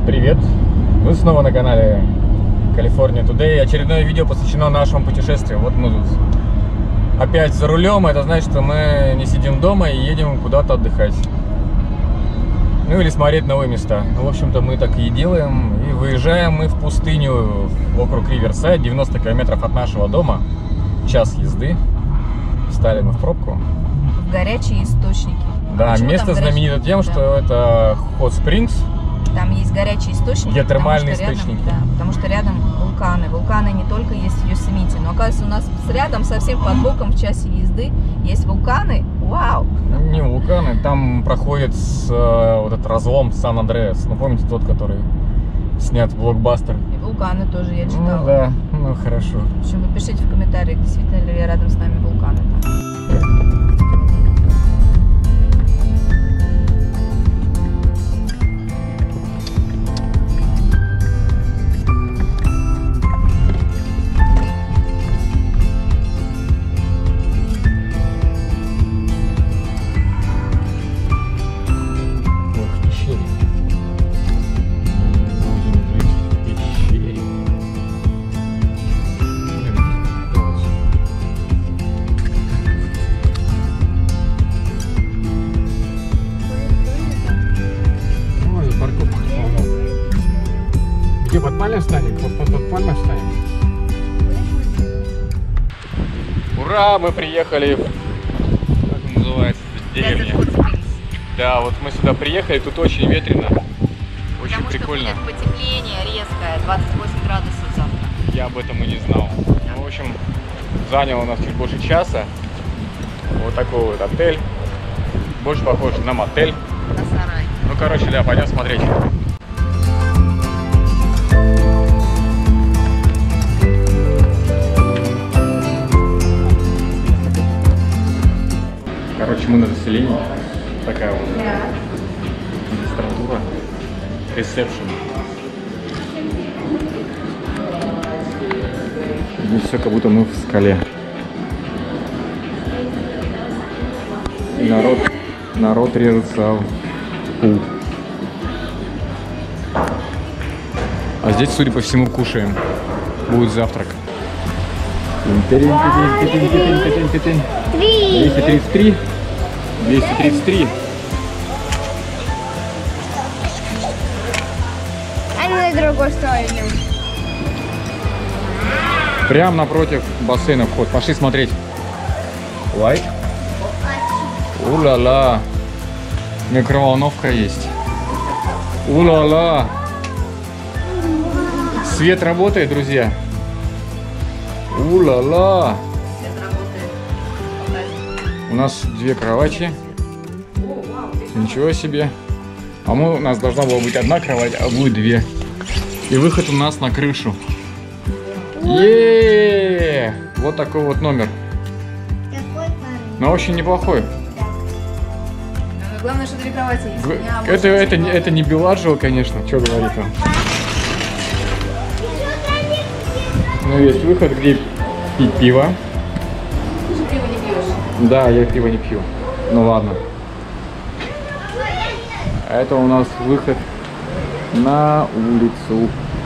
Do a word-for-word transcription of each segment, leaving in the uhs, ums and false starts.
Привет! Вы снова на канале California Today. Очередное видео посвящено нашему путешествию. Вот мы тут опять за рулем. Это значит, что мы не сидим дома и едем куда-то отдыхать. Ну или смотреть новые места. Ну, в общем-то, мы так и делаем. И выезжаем мы в пустыню в округ Риверсайд, девяносто километров от нашего дома. Час езды. Встали мы в пробку. Горячие источники. Да, Почему место знаменито тем, да. что это Hot Springs. Там есть горячие источники. Геотермальные рядом, источники. Да, потому что рядом вулканы. Вулканы не только есть в Йосемите, но, оказывается, у нас рядом, совсем под боком, в часе езды, есть вулканы. Вау! Не вулканы, там проходит с, вот этот разлом Сан-Андреас. Ну, помните тот, который снят блокбастер? И вулканы тоже я читала. Ну да, ну хорошо. В общем, вы пишите в комментариях, действительно ли рядом с нами вулканы. Где под пальмой встанем? Вот под, под пальмой встанем. Ура! Мы приехали в... Как называется? Деревня. Да, вот мы сюда приехали, тут очень ветрено. Очень Потому прикольно. Что будет потепление резкое, двадцать восемь градусов завтра. Я об этом и не знал. Ну, в общем, заняло у нас чуть больше часа. Вот такой вот отель. Больше похож на мотель. На сарай. Ну, короче, да, пойдем смотреть. Короче, мы на заселении. Такая вот регистратура. Ресепшн. Здесь все как будто мы в скале. И народ, народ режется в пул. А здесь, судя по всему, кушаем. Будет завтрак. двести тридцать три. двести тридцать три. А мы на другую сторону. Прямо напротив бассейна вход. Пошли смотреть. Лайк. У-ла-ла. Микроволновка есть. У-ла-ла. Свет работает, друзья. У-ла-ла. У нас две кровати. Ничего себе. А мы, у нас должна была быть одна кровать, а будет две. И выход у нас на крышу. Е-е-е! Вот такой вот номер. Но очень неплохой. Главное, что две кровати есть. Это, это, это, это не Беладжио, конечно. Что говорит он? Ну, есть выход, где пить пиво. Ты пиво не пьешь? Да, я пиво не пью. Ну ладно. А это у нас выход на улицу.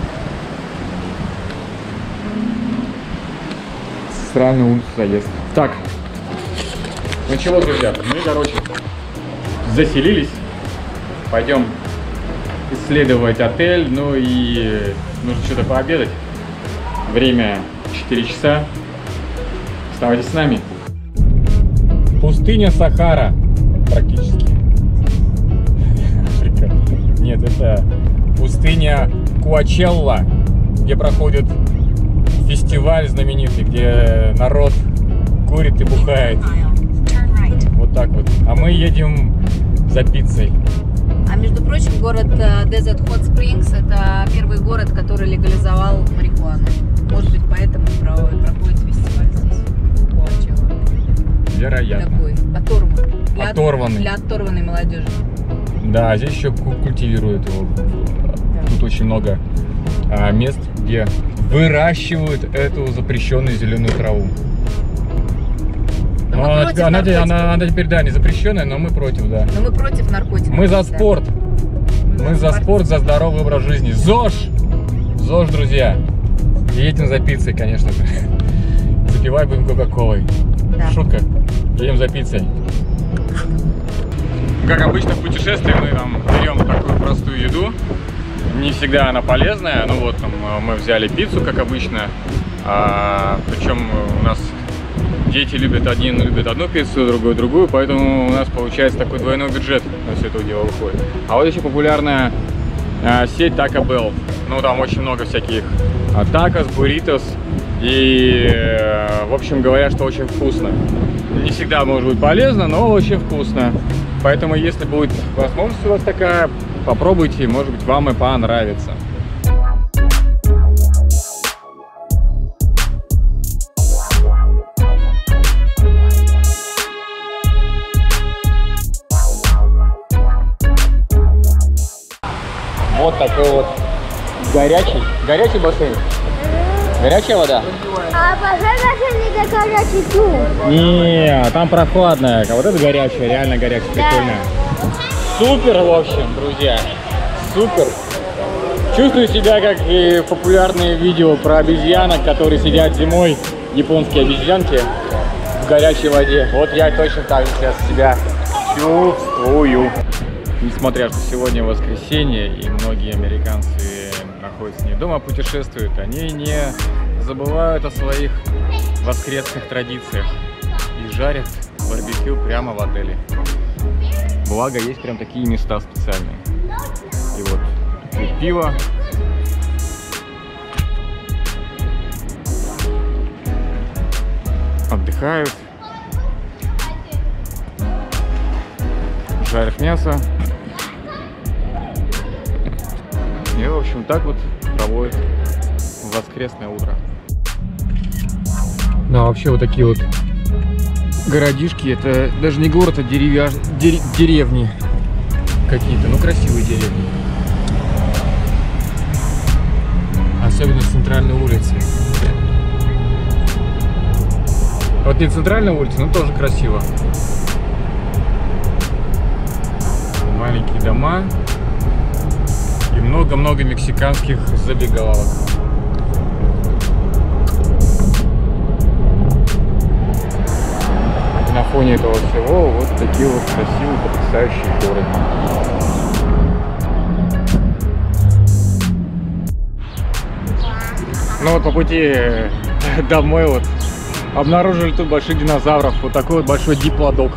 Странную улицу заезд. Так. Ну чего, друзья, мы, короче, заселились. Пойдем исследовать отель. Ну и нужно что-то пообедать. Время четыре часа. Оставайтесь с нами. Пустыня Сахара. Практически. Африка. Нет, это пустыня Куачелла, где проходит фестиваль знаменитый, где народ курит и бухает. Вот так вот. А мы едем за пиццей. А между прочим, город Desert Hot Springs — это первый город, который легализовал марихуану. Может быть, поэтому проходит фестиваль здесь. Куачелла. Вероятно. Такой оторванный. Для, Оторванный. Для оторванной молодежи. Да, здесь еще культивируют его. Да. Тут очень много а, мест, где выращивают эту запрещенную зеленую траву. Но она, теперь, она, она, она теперь, да, не запрещенная, но мы против, да. Но мы против наркотиков. Мы за спорт. Мы Мы за спорт, за здоровый образ жизни. ЗОЖ! ЗОЖ, друзья. Едем за пиццей, конечно же. Запивай будем кока-колой. Да. Шутка. Едем за пиццей. Как обычно в путешествии мы там берем такую простую еду. Не всегда она полезная. Ну вот там мы взяли пиццу, как обычно. А, причем у нас дети любят один, любят одну пиццу, другой другую, поэтому у нас получается такой двойной бюджет на все это дело выходит. А вот еще популярная а, сеть Taco Bell. Ну там очень много всяких а, такос, бурритос. И, в общем, говорят, что очень вкусно. Не всегда может быть полезно, но очень вкусно. Поэтому, если будет возможность у вас такая, попробуйте, может быть, вам и понравится. Вот такой вот горячий, горячий бассейн. Горячая вода? А пожалуйста, не горячий тут. Не, там прохладная. А вот это горячая, реально горячая, Да. прикольная. Супер, в общем, друзья. Супер. Чувствую себя, как и популярные видео про обезьянок, которые сидят зимой, японские обезьянки, в горячей воде. Вот я точно так же сейчас себя чувствую. Несмотря что сегодня воскресенье и многие американцы находятся не дома, путешествуют, они не забывают о своих воскресных традициях и жарят барбекю прямо в отеле. Благо, есть прям такие места специальные. И вот пьют пиво. Отдыхают. Жарят мясо. И, в общем, так вот проводят воскресное утро. Ну, а вообще вот такие вот городишки, это даже не город, а деревья, дер, деревни какие-то, ну, красивые деревни. Особенно центральной улицы. Вот не центральная улица, но тоже красиво. Маленькие дома. И много-много мексиканских забегаловок. И на фоне этого всего вот такие вот красивые, потрясающие горы. Ну вот по пути домой вот обнаружили тут больших динозавров. Вот такой вот большой диплодок.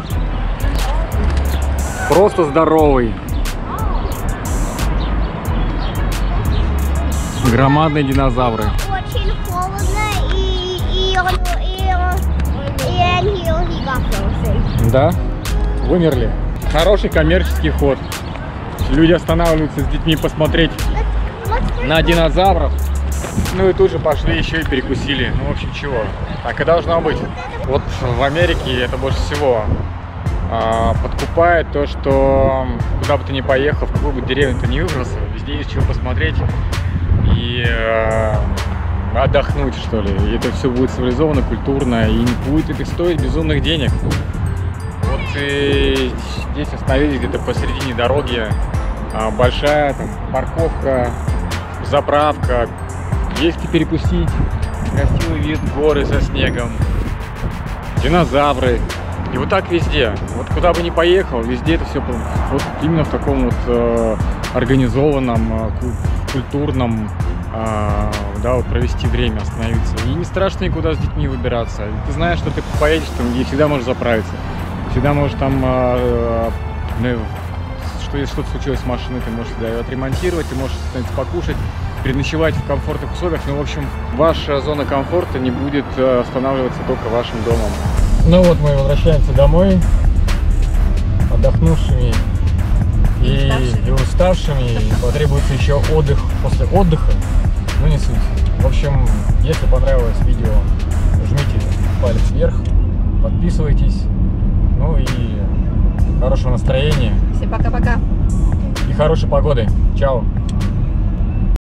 Просто здоровый. Громадные динозавры. Очень холодно, и, и, он, и, он, и они угасился. Да? Вымерли. Хороший коммерческий ход. Люди останавливаются с детьми посмотреть на динозавров. Ну и тут же пошли еще и перекусили. Ну, в общем, чего. Так и должно быть. Вот в Америке это больше всего а, подкупает то, что куда бы ты ни поехал, в какую бы деревню ты ни выбрался, везде есть чего посмотреть и э, отдохнуть, что ли. И это все будет цивилизованно, культурно, и не будет это стоить безумных денег. Вот и здесь остановились где-то посередине дороги. А, большая там парковка, заправка. Есть где перекусить. Красивый вид, горы со снегом, динозавры. И вот так везде. Вот куда бы ни поехал, везде это все вот именно в таком вот э, организованном, культурном, э, да, вот провести время, остановиться. И не страшно никуда с детьми выбираться. Ты знаешь, что ты поедешь там, где всегда можешь заправиться. Всегда можешь там, э, э, что если что-то случилось с машиной, ты можешь ее отремонтировать, ты можешь что-нибудь покушать, переночевать в комфортных условиях. Ну, в общем, ваша зона комфорта не будет останавливаться только вашим домом. Ну вот мы возвращаемся домой, отдохнувшими и, и уставшими, и потребуется еще отдых после отдыха, но не суть. В общем, если понравилось видео, жмите палец вверх, подписывайтесь, ну и хорошего настроения. Всем пока-пока. И хорошей погоды. Чао.